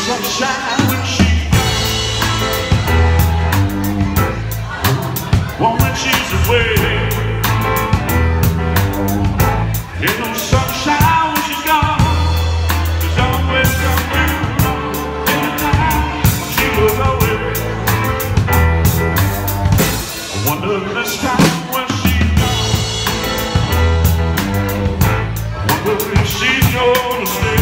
sunshine when she when she's away. Ain't no sunshine when she's gone. There's always something anytime she goes away. I wonder this time when she's gone, I wonder if she's gonna stay.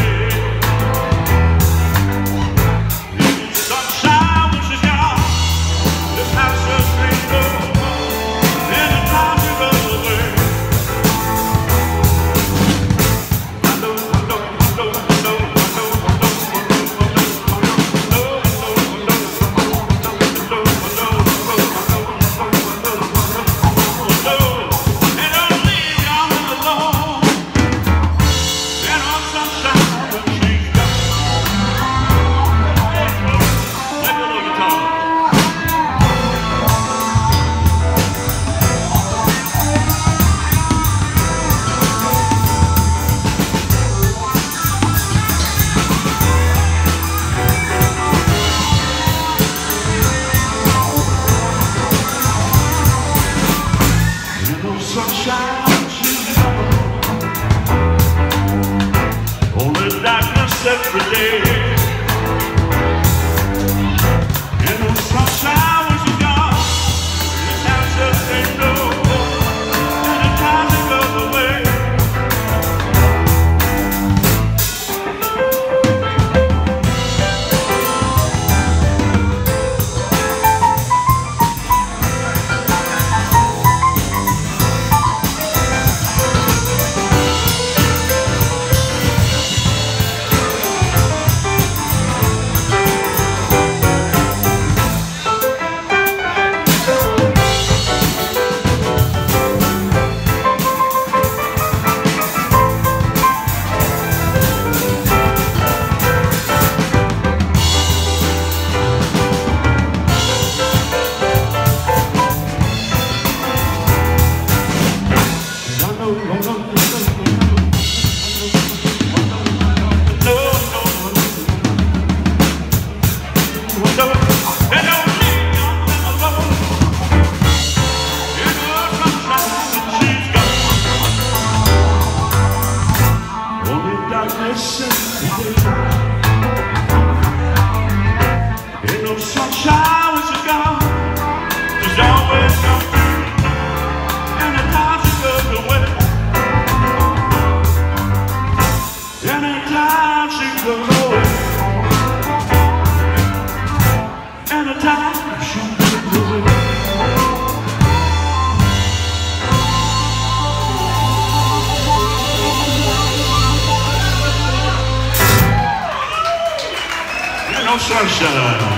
Sunshine, she's gone. Only darkness every day. Ain't no sunshine when she's gone. This house just ain't no. Anytime she goes away. Ain't no sunshine when she's gone. There's always something anytime she goes away. Anytime she goes away. Anytime she goes away. No sunshine.